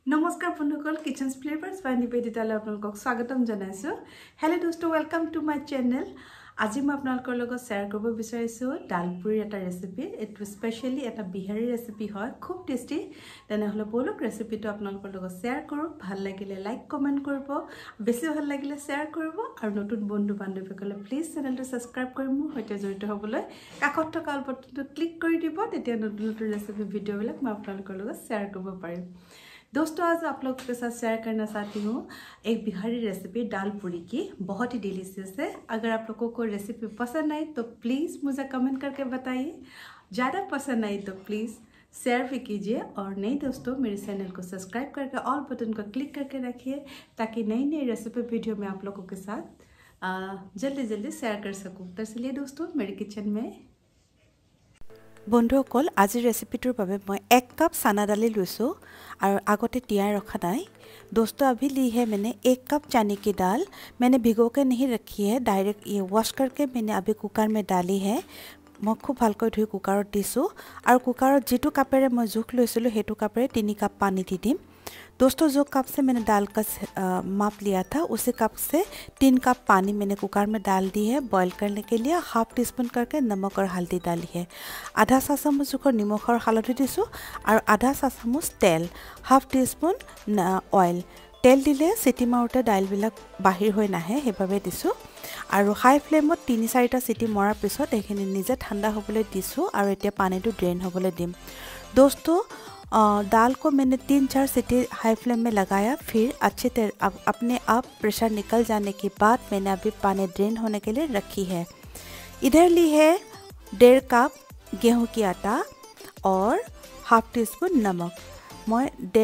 নমস্কাৰ বন্ধুসকল কিচেন ফ্লেভাৰ্স বাই নিবেদিতালৈ আপোনালোকক স্বাগতম জনাইছো। হেল্ল দোস্তো ওয়েলকাম টু মাই চেনেল। আজি মই আপোনালোকৰ লগত শ্বেয়াৰ কৰিব বিচাৰিছো দালপুৰিৰ এটা ৰেচিপি। এটো স্পেশালি এটা বিহাৰী ৰেচিপি হয়, খুব টেস্টি। তেনেহলে বলক ৰেচিপিটো আপোনালোকৰ লগত শ্বেয়াৰ কৰো। ভাল লাগিলে লাইক কমেন্ট কৰিব, বেছি ভাল লাগিলে শ্বেয়াৰ কৰিব আৰু নতুন বন্ধু বান্ধৱীসকলে প্লিজ চেনেলটো সাবস্ক্ৰাইব কৰি মোৰ সৈতে জড়িত হ'বলৈ কাষত থকা আল বাটনটো ক্লিক কৰি দিব, তেতিয়া নতুন নতুন ৰেচিপি ভিডিঅ'বিলাক মই আপোনালোকৰ লগত শ্বেয়াৰ কৰিব পাৰিম। दोस्तों आज आप लोगों के साथ शेयर करना चाहती हूँ एक बिहारी रेसिपी दाल पूरी की, बहुत ही डिलीशियस है। अगर आप लोगों को रेसिपी पसंद आई तो प्लीज़ मुझे कमेंट करके बताइए, ज़्यादा पसंद आई तो प्लीज़ शेयर भी कीजिए और नहीं दोस्तों मेरे चैनल को सब्सक्राइब करके ऑल बटन को क्लिक करके रखिए ताकि नई नई रेसिपी वीडियो मैं आप लोगों के साथ जल्दी जल्दी शेयर कर सकूँ। तो चलिए दोस्तों मेरे किचन में বন্ধুসকল আজি ৰেচিপিটোৰ বাবে মই 1 কাপ চানা দালি লৈছো और आगोते তিয়াই रखा নাই। दोस्तों अभी ली है मैंने 1 कप चने की दाल। मैंने भिगो के नहीं रखी है, डायरेक्ट ये वॉश करके मैंने अभी कुकर में डाली है। मैं खूब ভালকৈ ধুই কুকাৰত দিছো আৰু কুকাৰত যেটো কাপেৰে মই জোখ লৈছিলো হেতু কাপেৰে 3 कप पानी दी दिम। दोस्तों जो कप से मैंने दाल का माप लिया था उसी कप से 3 कप पानी मैंने कुकर में डाल दी है। बॉईल करने के लिए हाफ टी स्पून करके नमक और हल्दी डाली है। आधा सा चामच जुखर निमख और हल्दी दिसो और आधा सा चामच तेल, हाफ टी स्पून ऑयल। तेल दिले सिटी मारोते दाइलबिलाक बाहिर হৈ নাহে হেভাবে দিছো আৰু হাই ফ্লেমত 3-4টা সিটি মৰাৰ পিছত এখিনি নিজে ঠাণ্ডা হ'বলৈ দিছো আৰু এতিয়া পানীটো ড্ৰেইন হ'বলৈ দিম। दोस्तों दाल को मैंने 3-4 सीटी हाई फ्लेम में लगाया, फिर अच्छे तरह अपने आप प्रेशर निकल जाने के बाद मैंने अभी पानी ड्रेन होने के लिए रखी है। इधर ली है 1.5 कप गेहूं की आटा और हाफ टी स्पून नमक। मैं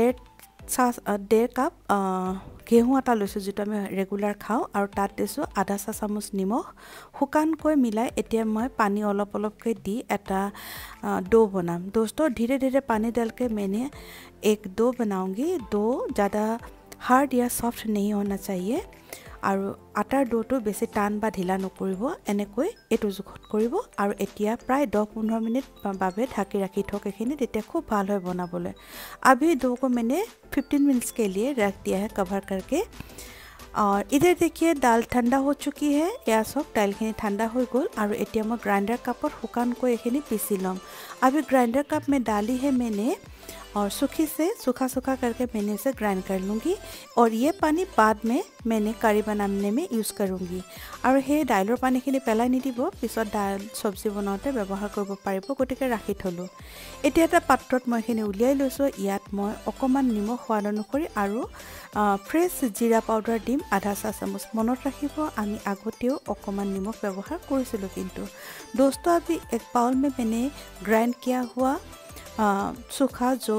1.5 कप गेहूं आटा লৈছো যেটা আমি ৰেগুলাৰ খাও আৰু তাত দিছো আধা চা চামুচ নিমখ শুকানকৈ মিলাই এতিয়া মই পানী অলপ অলপকৈ দি এটা डो बनाम। दोस्तों धीरे धीरे पानी डाल के मैंने एक डो बनाऊंगी। डो ज़्यादा हार्ड या सॉफ्ट नहीं होना चाहिए और आटार डोটো बेसी टान बा ढिला नकरिब, এনেকৈ এটো জুখত কৰিব আৰু এতিয়া প্ৰায় 10-15 মিনিট বাবে ঢাকি ৰাখি থক এখিনি, তেতিয়া খুব ভাল হয় बनाबले। अभी डो को मैंने 15 मिनट्स के लिए रख दिया है कवर करके। और इधर देखिए दाल ठंडा हो चुकी है, या सब दालखिनि ठंडा हो गल और एटिया मैं ग्राइंडर कपर हुकान को एखिनि पीसी लम। अभी ग्राइंडर कप में डाली है मैंने और सूखी से सूखा करके मैंने इसे ग्राइंड कर लूँगी और ये पानी बाद में मैंने करी बनाने में यूज़ करूँगी। और हे दाइलर पानीखिनि पेलाई निदिब, पिছত दाल सब्जी बनाते व्यवहार करब पारिब, गतिके राखि थलो। एटा एटा पात्रत मैं एखिनि उलियाइ लैছো। ইয়াত মই অকমান নিমখ সোৱাদ অনুসৰি আৰু ফ্ৰেছ জিৰা পাউডাৰ দিম আধা চা চামচ। মনত ৰাখিব আমি আগতেও অকমান নিমখ ব্যৱহাৰ কৰিছিলো কিন্তু। दोस्तों अभी 1 बाउल में मैंने ग्राइंड किया हुआ सूखा जो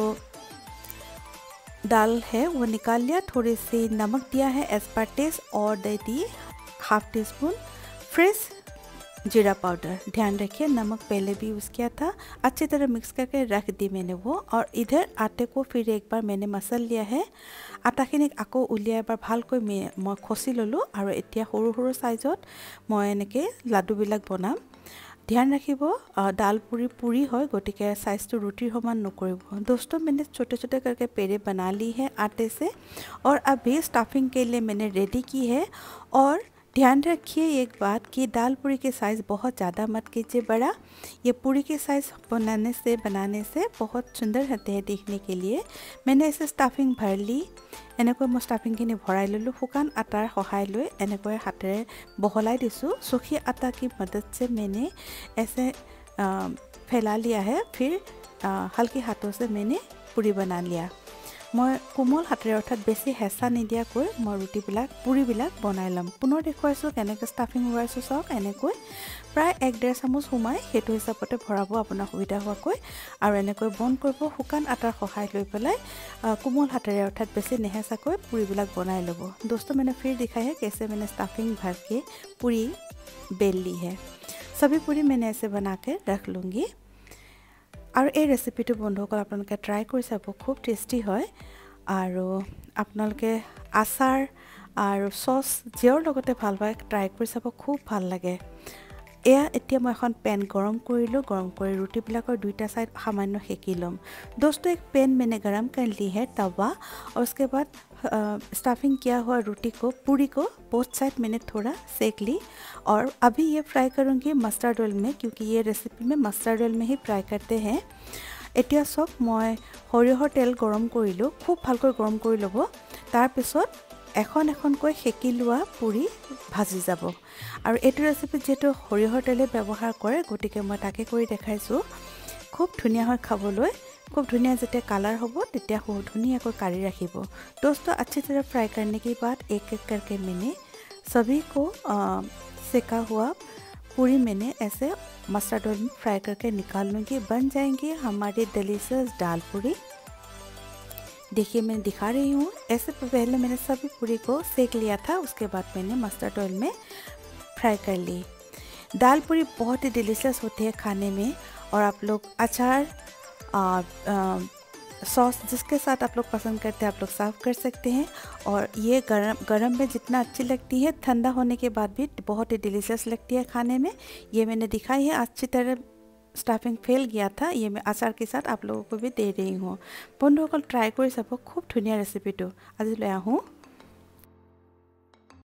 दाल है वो निकाल लिया। थोड़ी सी नमक दिया है एज पर टेस्ट और दे दी हाफ टी स्पून फ्रेश जीरा पाउडर। ध्यान रखिए नमक पहले भी यूज़ किया था। अच्छी तरह मिक्स करके रख दी मैंने वो। और इधर आटे को फिर एक बार मैंने मसल लिया है। आटाखिनिक आको उलियाई बार भालকৈ मैं खसी ललो और एतिया सৰু सৰু साइजत मैं এনেকে लाडुबिलाक बनाम। ध्यान रखिब दाल पूरी है गतिके साइज तो रुटिर समान नकरिब। दोस्तों मैंने छोटे छोटे करके पेड़े बना ली है आटे से और अभी स्टफिंग के लिए मैंने रेडी की है। और ध्यान रखिए एक बात कि दाल पूरी के साइज़ बहुत ज़्यादा मत कीजिए बड़ा। ये पूरी के साइज़ बनाने से बहुत सुंदर रहते हैं देखने के लिए। मैंने इसे स्टफिंग भर ली। এনেকৈ মই স্টাফিংখিনি ভৰাই ললো। শুকান আটাৰ সহায় লৈ এনেকৈ হাতেৰে বহলাই দিছো। सूखी आटा की मदद से मैंने ऐसे फैला लिया है, फिर हल्के हाथों से मैंने पूरी बना लिया। मैं कोमल हातेৰে অৰ্থাৎ বেছি হেঁচা নিদিয়াকৈ মই পুৰিবিলাক বনাই লম। পুনৰ দেখুৱাইছো কেনেকৈ স্টাফিং ভৰাইছো। চাওক এনেকৈ প্ৰায় 1.5 চামুচ সোমাই সেইটো হিচাপতে ভৰাব আপোনাৰ সুবিধা হোৱাকৈ আৰু এনেকৈ বন্ধ কৰিব। শুকান আটাৰ সহায় লৈ পেলাই কোমল হাতেৰে অৰ্থাৎ বেছি নেহেঁচাকৈ পুৰিবিলাক বনাই ল'ব। दोस्तों मैंने फिर दिखाया है कैसे मैंने स्टफिंग भर के पूरी बेल ली है। सभी पूरी मैंने ऐसे बना के रख लूँगी। और ये रेसिपिটো বন্ধুসকল আপোনালোকে ট্ৰাই কৰি চাব, খুব টেস্টি হয়। আৰু আপোনালোকে আচাৰ আৰু সস যিৰ লগতে ভাল পায় ট্ৰাই কৰি চাব, খুব ভাল লাগে। এয়া এতিয়া মই এখন পেন गरम কৰিলো गरम কৰি ৰুটিবিলাকৰ দুইটা साइड सामान्य सेकी लूँ। दोस्तों एक पैन मैंने गरम कर ली है तवा और उसके बाद स्टफिंग किया हुआ रोटी को पूरी को बोथ साइड मैंने थोड़ा सेक ली और अभी ये फ्राई करूँगी मस्टर्ड ऑयल में क्योंकि ये रेसिपी में मस्टर्ड ऑयल में ही फ्राई करते हैं। এতিয়া সব মই সৰিয়হৰ তেল গৰম কৰিলো খুব ভালকৈ গৰম কৰি লব তাৰ পিছত এখন এখনকৈ সেকি লোৱা পুৰি ভাজি যাব আৰু এটো ৰেচিপি যেটো সৰিয়হৰ তেলে ব্যৱহাৰ কৰে গটিকে মই তাকে কৰি দেখাইছো খুব ধুনিয়া হয় খাবলৈ खूब धुनिया जते कलर होबो तिতিয়া खूब धुनिया को काढ़ी रखिबो। दोस्तों अच्छी तरह फ्राई करने के बाद एक एक करके मैंने सभी को सेका हुआ पूरी मैंने ऐसे मस्टर्ड ऑयल में फ्राई करके निकाल लूँगी। बन जाएंगे हमारी डिलीशियस दाल पूरी। देखिए मैं दिखा रही हूँ ऐसे पहले मैंने सभी पूरी को सेक लिया था उसके बाद मैंने मस्टर्ड ऑयल में फ्राई कर ली। दाल पूरी बहुत ही डिलीशियस होती है खाने में और आप लोग अचार सॉस जिसके साथ आप लोग पसंद करते हैं आप लोग सर्व कर सकते हैं और ये गरम में जितना अच्छी लगती है ठंडा होने के बाद भी बहुत ही डिलीशियस लगती है खाने में। ये मैंने दिखाई है अच्छी तरह स्टफिंग फेल गया था ये मैं अचार के साथ आप लोगों को भी दे रही हूँ। बंधुসকল ट्राई कर सब खूब धुनिया रेसिपी तो आज ले आहूँ।